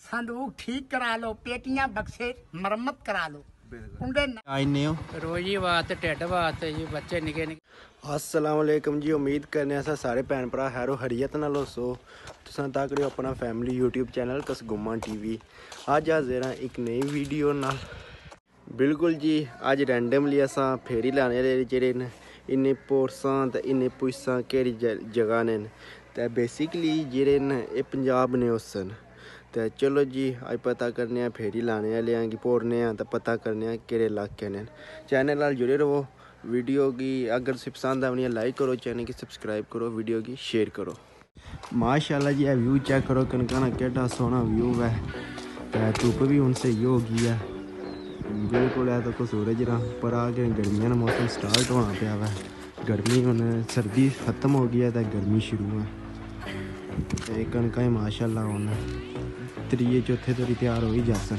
संदूक ठीक करा लो, पेटियां बक्से मरम्मत करा लो। रोजी बात ढिड बात जी बच्चे निके निके। अस्सलाम वालेकुम जी। उम्मीद करने अस सारे भैन भरा हैरो हरियत नाल हो। तुसां तक रहे अपना फैमिली यूट्यूब चैनल कसगुमा टीवी। अज हाजिर हाँ एक नई वीडियो नाल। बिल्कुल जी अज रैंडमली असां फेरी लाने आह्ले जेह्ड़े न इन्ने पोरसां ते इन्ने पुइसां केह्ड़ी जगह ने ते बेसिकली जेह्ड़े न एह् पंजाब ने उस न। तो चलो जी अज पता करने फेरी लाने आह्ले आं कि पोरने आं तो पता करने केह्ड़े इलाके ने। चैनल नाल जुड़े रहो। वीडियो की अगर तुसें पसंद आवनी है लाइक करो, चैनल की सब्सक्राइब करो, वीडियो की शेयर करो। माशाल्लाह जी व्यू चेक करो कनकाना केड़ा सोहना व्यू है। धुप्प भी हूँ सही हो गई है बिल्कुल है तो सूरज ना पर आगे गर्मियां मौसम स्टार्ट होना पाया वै। गर्मी हूँ सर्दी खत्म हो गई है तो गर्मी शुरू है। कनक माशाल्लाह हूँ त्रीए चौथे धोड़ी तैयार हो ही जासन।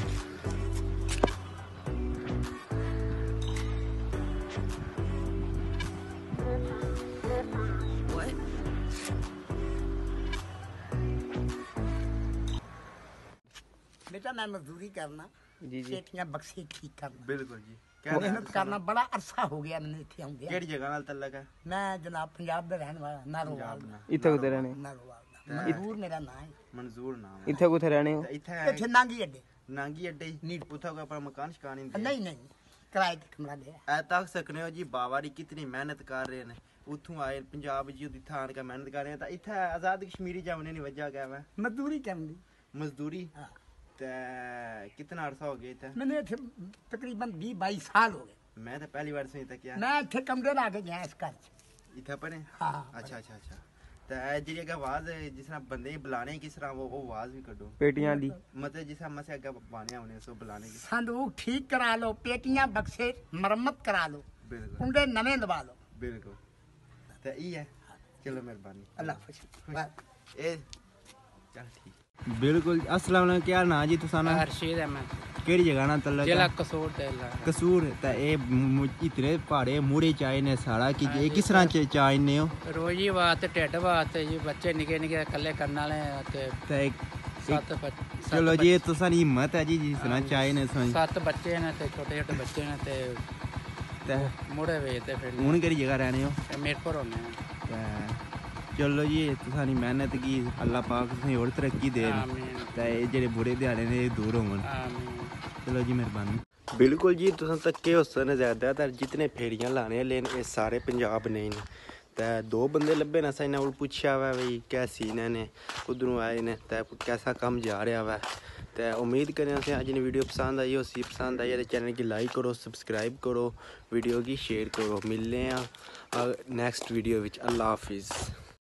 बेटा मैं मजदूरी करना जी जी पेटियां बक्से ठीक करना। बिल्कुल जी मेहनत करना बड़ा अरसा हो गया मैंने इत्थे आउंदे। केड़ी जगह नाल तल्लक है? मैं जनाब पंजाब दा रहने वाला नारोवाल दा। इत्थे कुत्थे रहने? नारोवाल दा मंजूर मेरा नाम है। मंजूर नाम इत्थे कुत्थे रहने हो? इत्थे नांगी अड्डे। नांगी अड्डे उत्थे कोई अपना मकान शकान नहीं नहीं किराए ते कमरा लिया। ऐ तक सकने हो जी बाबा दी कितनी मेहनत कर रहे हैं। उत्थों आए पंजाब जी इत्थे आन के मेहनत कर रहे हैं। इत्थे आजाद कश्मीरी जाने की वजह क्या है? मजदूरी करनी। मजदूरी कितना अरसा हो गया इत्थे? मैंने इत्थे तकरीबन 20-22 साल हो गए। मैं तो पहली बार सुनी तक मैं इत्थे कमरे ला के गया इस घर च। इत्थे पढ़े? हाँ अच्छा अच्छा अच्छा। तो जी अगर आवाज जिस तरह बंदे बुलाने किस तरह वो आवाज भी कड्डो पेटियां दी मतलब जिस तरह मसे अगर बाने होने सो बुलाने की। संदूक ठीक करा लो, पेटियां बक्से मरम्मत करा लो, बिल्कुल कुंडे नवे दबा लो। बिल्कुल तो ये है। चलो मेहरबानी अल्लाह हाफिज़। ए चल ठीक। बिल्कुल अस्सलाम वालेकुम। क्या नाम जी तुसा ना? हर्षीद अहमद। केड़ी जगह ना तल्लक? जिला कसूर ते कसूर। ते ए इतने पहाड़े मुड़े चाय ने साड़ा कि ये किस तरह चाय ने हो? रोजी बात ढिड बात जी बच्चे निके निके कल्ले करन वाले ते चलो जी तुसा दी हिम्मत है जी जिस तरह चाय ने 7 बच्चे ने ते छोटे छोटे बच्चे ने ते मुड़े वेचदे फिर। हून केड़ी जगह रहने हो? मीरपुर होने। चलो जी तुसानी मेहनत की अल्लाह पाक तुसें होर तरक्की दे ते जेह्ड़े बुरे ध्याड़े ने दूर होङन। चलो जी मेहरबानी। बिल्कुल जी तुसें तक्के हुसन ज़्यादातर जितने फेरियां लाने आह्ले न एह् सारे पंजाब ने न। ते 2 बंदे लब्भे न असें इन्ना कोल पुच्छेआ वै भाई क्या सीन ने कुद्धरों आए न ते कैसा कम्म जा रहा वै। ते उम्मीद करें असें अज्ज दी वीडियो पसंद आई हो। पसंद आई तो चैनल की लाइक करो, सब्सक्राइब करो, वीडियो की शेयर करो। मिलने आं नैक्सट वीडियो विच। अल्लाह हाफिज़।